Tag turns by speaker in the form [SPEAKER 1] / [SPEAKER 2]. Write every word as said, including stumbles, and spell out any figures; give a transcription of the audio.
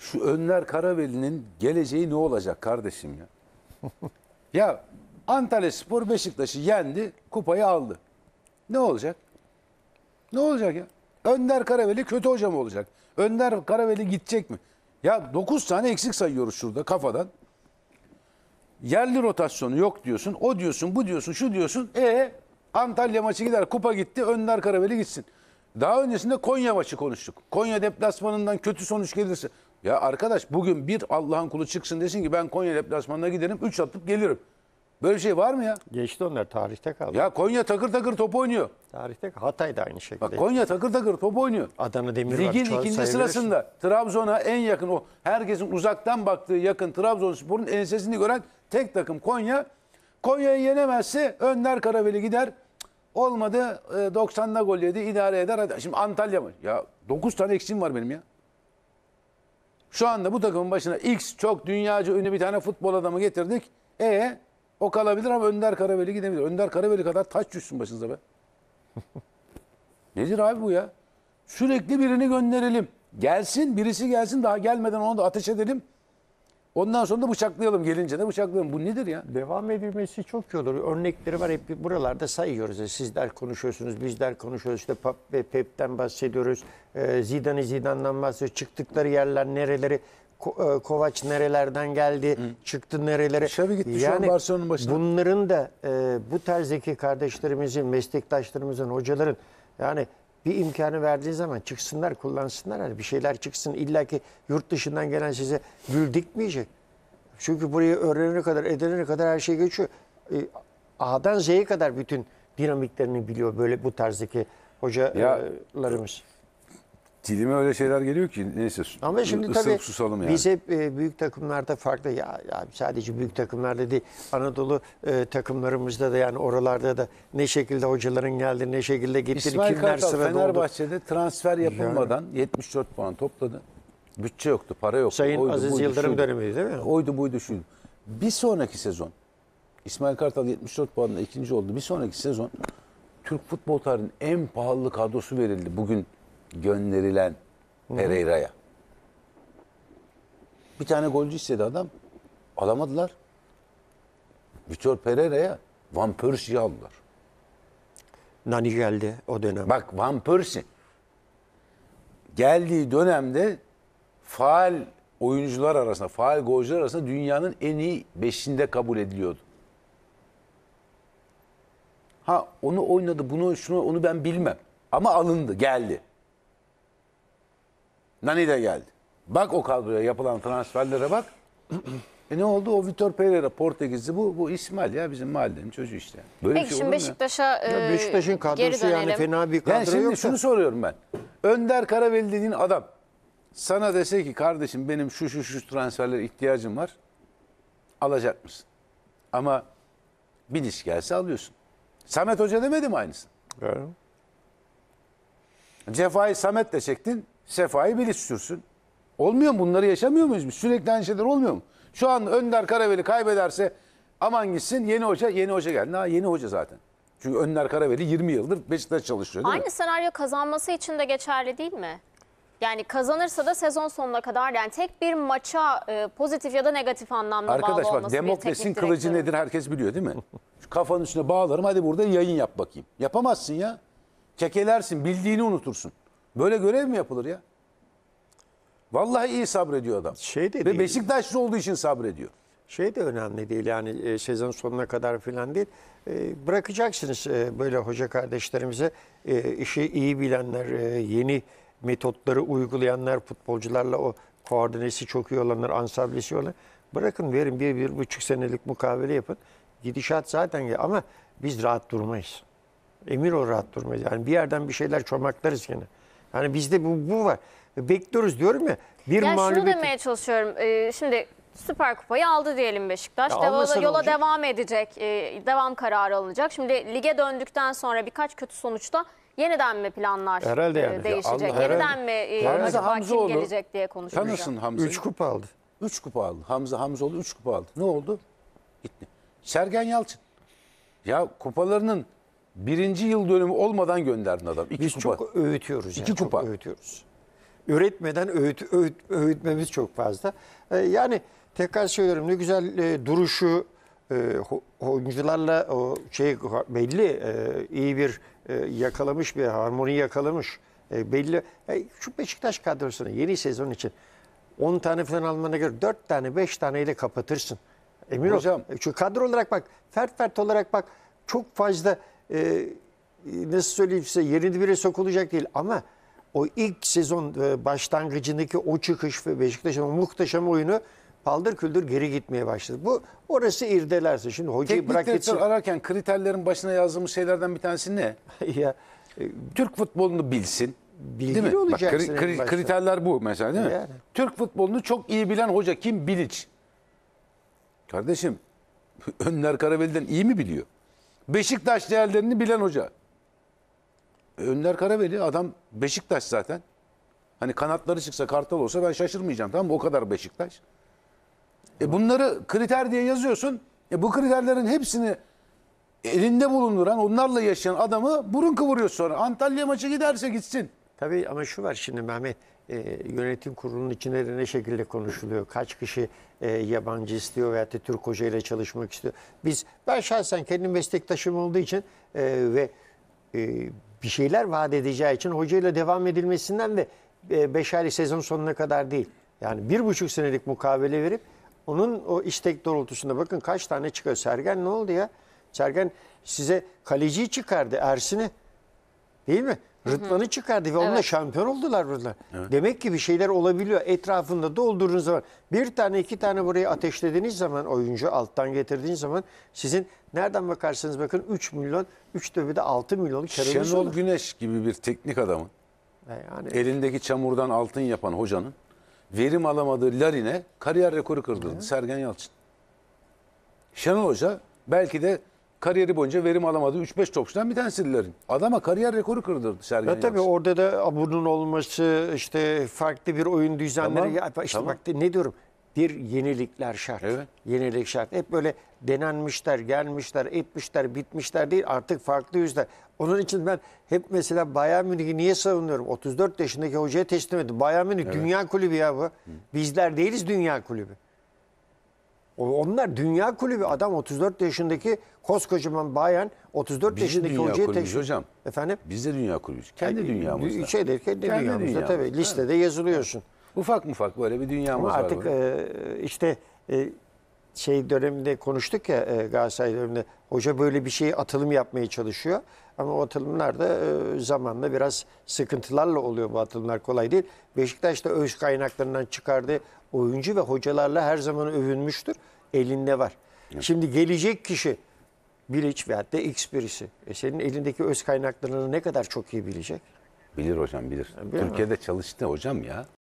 [SPEAKER 1] Şu Önder Karaveli'nin geleceği ne olacak kardeşim ya? Ya Antalyaspor Beşiktaş'ı yendi, kupayı aldı. Ne olacak? Ne olacak ya? Önder Karaveli kötü hoca mı olacak? Önder Karaveli gidecek mi? Ya dokuz tane eksik sayıyoruz şurada kafadan. Yerli rotasyonu yok diyorsun. O diyorsun, bu diyorsun, şu diyorsun. E Antalya maçı gider, kupa gitti, Önder Karaveli gitsin. Daha öncesinde Konya maçı konuştuk. Konya deplasmanından kötü sonuç gelirse. Ya arkadaş bugün bir Allah'ın kulu çıksın desin ki ben Konya deplasmanına giderim, üç atıp gelirim. Böyle bir şey var mı ya?
[SPEAKER 2] Geçti onlar, tarihte kaldı.
[SPEAKER 1] Ya Konya takır takır top oynuyor.
[SPEAKER 2] Tarihte Hatay da aynı şekilde.
[SPEAKER 1] Bak Konya takır takır top oynuyor.
[SPEAKER 2] Adana Demir
[SPEAKER 1] Ligin
[SPEAKER 2] var,
[SPEAKER 1] ikinci sırasında Trabzon'a en yakın, o herkesin uzaktan baktığı yakın Trabzonspor'un ensesini gören tek takım Konya. Konya'yı yenemezse Önder Karaveli gider. Olmadı doksanda gol yedi, idare eder. Hadi. Şimdi Antalya mı? Ya dokuz tane eksiğim var benim ya. Şu anda bu takımın başına X çok dünyaca ünlü bir tane futbol adamı getirdik. E o kalabilir ama Önder Karaveli gidebilir. Önder Karaveli kadar taş düşsün başınıza be. Nedir abi bu ya? Sürekli birini gönderelim. Gelsin, birisi gelsin, daha gelmeden onu da ateş edelim. Ondan sonra da bıçaklayalım, gelince de bıçaklayalım. Bu nedir ya?
[SPEAKER 2] Devam edilmesi çok iyi olur. Örnekleri var, hep buralarda sayıyoruz. Sizler konuşuyorsunuz, bizler konuşuyoruz. İşte Pep ve Pep'ten bahsediyoruz. Zidane'ı Zidane'dan bahsediyoruz. Çıktıkları yerler nereleri, Kovac nerelerden geldi, Hı. çıktı nerelere.
[SPEAKER 1] Şabi gitti
[SPEAKER 2] yani
[SPEAKER 1] şu an Barcelona'nın başına.
[SPEAKER 2] Bunların da e, bu tarzdaki kardeşlerimizin, meslektaşlarımızın, hocaların yani bir imkanı verdiği zaman çıksınlar, kullansınlar. Hani bir şeyler çıksın. İlla ki yurt dışından gelen size gül dikmeyecek. Çünkü burayı öğrenene kadar, edene kadar her şey geçiyor. E, A'dan Z'ye kadar bütün dinamiklerini biliyor böyle bu tarzdaki hocalarımız.
[SPEAKER 1] Dilime öyle şeyler geliyor ki neyse.
[SPEAKER 2] Ama şimdi
[SPEAKER 1] ısırıp
[SPEAKER 2] tabii
[SPEAKER 1] susalım yani.
[SPEAKER 2] biz hep e, büyük takımlarda farklı, ya, ya sadece büyük takımlarda değil, Anadolu e, takımlarımızda da, yani oralarda da ne şekilde hocaların geldi, ne şekilde gitti,
[SPEAKER 1] İsmail
[SPEAKER 2] kimler
[SPEAKER 1] Kartal
[SPEAKER 2] sırada oldu.
[SPEAKER 1] Fenerbahçe'de transfer yapılmadan yani. yetmiş dört puan topladı. Bütçe yoktu, para yoktu.
[SPEAKER 2] Sayın
[SPEAKER 1] oydu,
[SPEAKER 2] Aziz
[SPEAKER 1] buydu,
[SPEAKER 2] Yıldırım
[SPEAKER 1] şuydu.
[SPEAKER 2] dönemiydi değil mi?
[SPEAKER 1] Oydu buydu şuydu. Bir sonraki sezon İsmail Kartal yetmiş dört puanla ikinci oldu. Bir sonraki sezon Türk futbol tarihinin en pahalı kadrosu verildi. Bugün gönderilen Pereira'ya. Bir tane golcü istedi adam. Alamadılar. Vitor Pereira'ya Van Persie'yi aldılar.
[SPEAKER 2] Nani geldi o dönem.
[SPEAKER 1] Bak Van Persie geldiği dönemde faal oyuncular arasında, faal golcüler arasında dünyanın en iyi beşinde kabul ediliyordu. Ha onu oynadı, bunu şunu onu ben bilmem. Ama alındı, geldi. Nani de geldi. Bak o kadroya yapılan transferlere bak. e ne oldu? O Vitor Pereira Portekizli, bu bu İsmail ya, bizim mahallenin çocuğu işte. Böyle
[SPEAKER 3] Peki
[SPEAKER 1] şey
[SPEAKER 3] şimdi Beşiktaş'a e,
[SPEAKER 2] Beşiktaş'ın kadrosu yani fena bir kadro
[SPEAKER 1] yani şimdi
[SPEAKER 2] yok.
[SPEAKER 1] şunu soruyorum ben. Önder Karaveli dediğin adam sana dese ki kardeşim benim şu şu şu transferlere ihtiyacım var. Alacak mısın? Ama bir iş gelse alıyorsun. Samet Hoca demedi mi aynısını?
[SPEAKER 2] Evet.
[SPEAKER 1] Cefayı Samet'le çektin. Sefa'yı Bilis sürsün. Olmuyor mu? Bunları yaşamıyor muyuz biz? Sürekli aynı şeyler olmuyor mu? Şu an Önder Karaveli kaybederse aman gitsin, yeni hoca, yeni hoca geldi. Ha, yeni hoca zaten. Çünkü Önder Karaveli yirmi yıldır Beşiktaş çalışıyor değil
[SPEAKER 3] Aynı
[SPEAKER 1] mi?
[SPEAKER 3] senaryo kazanması için de geçerli değil mi? Yani kazanırsa da sezon sonuna kadar, yani tek bir maça e, pozitif ya da negatif anlamda
[SPEAKER 1] Arkadaş
[SPEAKER 3] bağlı
[SPEAKER 1] bak,
[SPEAKER 3] olması bir
[SPEAKER 1] Demokles'in
[SPEAKER 3] teknik
[SPEAKER 1] kılıcı
[SPEAKER 3] direktörün.
[SPEAKER 1] nedir herkes biliyor değil mi? Şu kafanın üstüne bağlarım, hadi burada yayın yap bakayım. Yapamazsın ya. Kekelersin, bildiğini unutursun. Böyle görev mi yapılır ya? Vallahi iyi sabrediyor adam.
[SPEAKER 2] Şey de
[SPEAKER 1] Ve
[SPEAKER 2] değil.
[SPEAKER 1] Beşiktaşlı olduğu için sabrediyor.
[SPEAKER 2] Şey de önemli değil yani e, sezon sonuna kadar falan değil. E, bırakacaksınız e, böyle hoca kardeşlerimize, e, işi iyi bilenler, e, yeni metotları uygulayanlar, futbolcularla o koordinesi çok iyi olanlar, ansablesi olanlar. Bırakın, verin bir, bir buçuk senelik mukavele yapın. Gidişat zaten ya, ama biz rahat durmayız. Emin ol, rahat durmayız. Yani bir yerden bir şeyler çomaklarız gene. Yani bizde bu, bu var. Bekliyoruz diyorum ya. Bir
[SPEAKER 3] Yani
[SPEAKER 2] mağlubiyet...
[SPEAKER 3] şunu demeye çalışıyorum. Ee, şimdi Süper Kupayı aldı diyelim Beşiktaş.
[SPEAKER 2] Ya
[SPEAKER 3] Devam,
[SPEAKER 2] almasa ne
[SPEAKER 3] yola
[SPEAKER 2] olacak?
[SPEAKER 3] devam edecek. Ee, devam kararı alınacak. Şimdi lige döndükten sonra birkaç kötü sonuçta yeniden mi planlar
[SPEAKER 2] Herhalde
[SPEAKER 3] e,
[SPEAKER 2] yani.
[SPEAKER 3] değişecek?
[SPEAKER 1] Allah,
[SPEAKER 3] yeniden
[SPEAKER 1] herhalde.
[SPEAKER 3] mi e,
[SPEAKER 1] Hamza
[SPEAKER 3] acaba
[SPEAKER 1] Hamzoğlu,
[SPEAKER 3] kim gelecek diye konuşulacak.
[SPEAKER 1] Tanısın Hamza'yı.
[SPEAKER 2] Üç kupa aldı.
[SPEAKER 1] Üç kupa aldı. Hamza Hamzoğlu üç kupa aldı. Ne oldu? Gitti. Sergen Yalçın. Ya kupalarının birinci yıl dönümü olmadan gönderdin adam. İki
[SPEAKER 2] Biz
[SPEAKER 1] kupa.
[SPEAKER 2] çok öğütüyoruz. Yani,
[SPEAKER 1] İki kupa.
[SPEAKER 2] Çok öğütüyoruz. üretmeden öğüt, öğüt, öğütmemiz çok fazla. E, yani tekrar söylüyorum, ne güzel e, duruşu, e, ho- oyuncularla o şey belli, e, iyi bir e, yakalamış, bir harmoni yakalamış. E, belli. E, şu Beşiktaş kadrosunu yeni sezon için on tane falan almana göre dört tane beş taneyle kapatırsın. Emin
[SPEAKER 1] Hocam.
[SPEAKER 2] ol. Şu kadro olarak bak, fert fert olarak bak, çok fazla e, nasıl söyleyeyim size, yerini bire sokulacak değil ama o ilk sezon e, başlangıcındaki o çıkış ve Beşiktaş'ın o muhteşem oyunu paldır küldür geri gitmeye başladı. Bu orası irdelerse. Şimdi hocayı
[SPEAKER 1] Teknik
[SPEAKER 2] bırak
[SPEAKER 1] direktör
[SPEAKER 2] gitsin.
[SPEAKER 1] ararken kriterlerin başına yazdığımız şeylerden bir tanesi ne?
[SPEAKER 2] ya, e,
[SPEAKER 1] Türk futbolunu bilsin.
[SPEAKER 2] Bilgili
[SPEAKER 1] Değil mi? Bak,
[SPEAKER 2] olacaksın
[SPEAKER 1] kri-
[SPEAKER 2] en
[SPEAKER 1] kri-
[SPEAKER 2] başta.
[SPEAKER 1] kriterler bu mesela, değil mi?
[SPEAKER 2] Yani.
[SPEAKER 1] Türk futbolunu çok iyi bilen hoca kim? Bilic. Kardeşim, Önler Karaveli'den iyi mi biliyor? Beşiktaş değerlerini bilen hoca. E, Önler Karaveli adam Beşiktaş zaten. Hani kanatları çıksa Kartal olsa ben şaşırmayacağım, tamam mı? O kadar Beşiktaş. E bunları kriter diye yazıyorsun. E bu kriterlerin hepsini elinde bulunduran, onlarla yaşayan adamı burun kıvırıyor sonra. Antalya maçı giderse gitsin.
[SPEAKER 2] Tabii ama şu var şimdi Mehmet, e, yönetim kurulunun içinde de ne şekilde konuşuluyor? Kaç kişi e, yabancı istiyor veyahut da Türk Hoca ile çalışmak istiyor? Biz, ben şahsen kendi meslektaşım olduğu için e, ve e, bir şeyler vaat edeceği için hocayla devam edilmesinden de e, beş aylık sezon sonuna kadar değil. Yani bir buçuk senelik mukavele verip onun o istek doğrultusunda bakın kaç tane çıkıyor. Sergen ne oldu ya? Sergen size kaleciyi çıkardı, Ersin'i. Değil mi? Rıdvan'ı çıkardı ve onunla
[SPEAKER 3] Evet.
[SPEAKER 2] şampiyon oldular burada. Demek ki bir şeyler olabiliyor. Etrafında doldurduğunuz zaman, bir tane iki tane buraya ateşlediğiniz zaman, oyuncu alttan getirdiğiniz zaman sizin nereden bakarsanız bakın üç milyon, üç de bir de altı milyon karınız
[SPEAKER 1] Şenol
[SPEAKER 2] olur.
[SPEAKER 1] Güneş gibi bir teknik adamın,
[SPEAKER 2] Yani
[SPEAKER 1] elindeki çamurdan altın yapan hocanın verim alamadığı Larin'e kariyer rekoru kırdırdı Sergen Yalçın. Şenol Hoca belki de kariyeri boyunca verim alamadığı üç beş topçudan bir tanesi Larin. Adama kariyer rekoru kırdırdı Sergen
[SPEAKER 2] ya tabii
[SPEAKER 1] Yalçın.
[SPEAKER 2] orada da Abu'nun olması, işte farklı bir oyun düzenleri.
[SPEAKER 1] Tamam,
[SPEAKER 2] Ya işte
[SPEAKER 1] tamam.
[SPEAKER 2] bak ne diyorum? Bir yenilikler şart.
[SPEAKER 1] Evet.
[SPEAKER 2] Yenilik şart. Hep böyle denenmişler, gelmişler, etmişler, bitmişler değil. Artık farklı yüzler. Onun için ben hep mesela Bayern Münih'i niye savunuyorum? otuz dört yaşındaki hocaya teslim etti. Bayern Münih dünya kulübü ya bu. Bizler değiliz dünya kulübü. O- Onlar dünya kulübü. Adam otuz dört yaşındaki koskocaman Bayern, otuz dört
[SPEAKER 1] Biz de
[SPEAKER 2] yaşındaki
[SPEAKER 1] dünya
[SPEAKER 2] hocaya
[SPEAKER 1] kulübüyüz
[SPEAKER 2] teslim.
[SPEAKER 1] hocam.
[SPEAKER 2] Efendim?
[SPEAKER 1] Biz de dünya kulübüyüz. Kendi dünyamızda.
[SPEAKER 2] Şeyde, kendi,
[SPEAKER 1] Kendi
[SPEAKER 2] dünyamızda,
[SPEAKER 1] dünyamızda,
[SPEAKER 2] tabii. Listede yazılıyorsun.
[SPEAKER 1] Ufak mufak böyle bir dünyamız
[SPEAKER 2] Ama
[SPEAKER 1] var.
[SPEAKER 2] artık
[SPEAKER 1] böyle.
[SPEAKER 2] e, işte e, şey döneminde konuştuk ya, e, Galatasaray döneminde hoca böyle bir şeye atılım yapmaya çalışıyor. Ama o atılımlar da e, zamanla biraz sıkıntılarla oluyor, bu atılımlar kolay değil. Beşiktaş da öz kaynaklarından çıkardığı oyuncu ve hocalarla her zaman övünmüştür. Elinde var. Şimdi gelecek kişi Bilic veyahut da X birisi. E senin elindeki öz kaynaklarını ne kadar çok iyi bilecek?
[SPEAKER 1] Bilir hocam, bilir.
[SPEAKER 2] Bilemem.
[SPEAKER 1] Türkiye'de çalıştı hocam ya.